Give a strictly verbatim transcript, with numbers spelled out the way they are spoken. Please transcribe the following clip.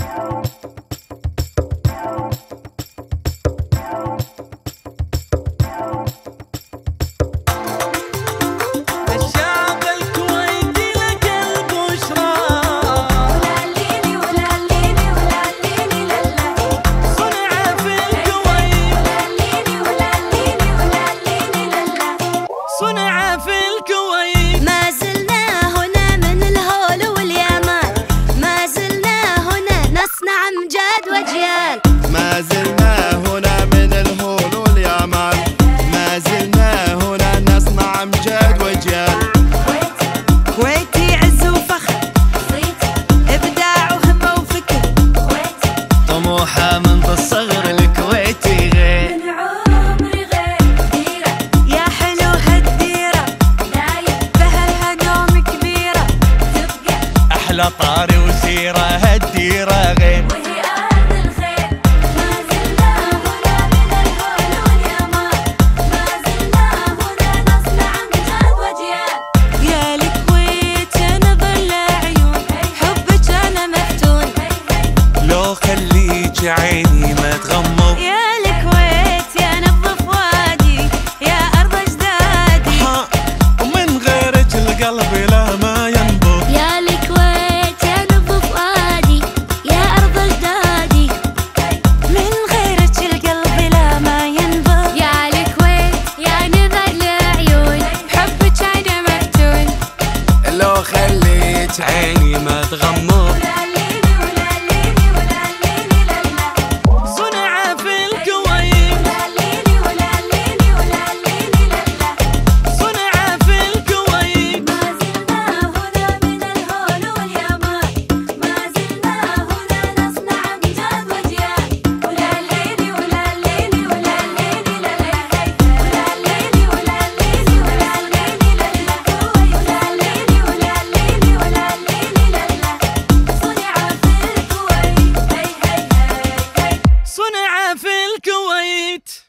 صنع في الكويت. ما زلنا هنا من الهول واليمن، ما زلنا هنا نصنع أمجاد وأجيال. ما زلنا هنا من الهول واليمن، ما زلنا هنا نصنع أمجاد وأجيال. كويتي عز وفخر، إبداع وهبة وفكر، طموحة من الصغر الكويتي غير. أحلى طاري وسيرة هالديرة غير. وهي أرض الخير. ما زلنا هنا من الهول واليمن، ما زلنا هنا نصنع أمجاد وأجيال. يا الكويت يا نظل عيون، حبك أنا مفتون. لو خليك عيني ما تغمض. يا الكويت يا نظف وادي، يا أرض أجدادي. ها ومن غيرك القلب لا ما ينبض. يا الكويت يا نظف وادي، يا أرض أجدادي. من غيرك القلب لا ما ينبض. يا الكويت يا نظل عيون، حبك أنا مفتون. لو خليك عيني ما تغمض. صنع في الكويت. صنع في الكويت. ما زلنا هنا من الهول واليمن، ما زلنا هنا نصنع أمجاد وأجيال. ولا الليلي ولا الليلي ولا الليلي لا لا هي، ولا الليلي ولا الليلي ولا الليلي لا لا هوي، ولا الليلي ولا الليلي ولا الليلي لا لا. صنع في الكويت. هي هي هي هي. صنع في الكويت.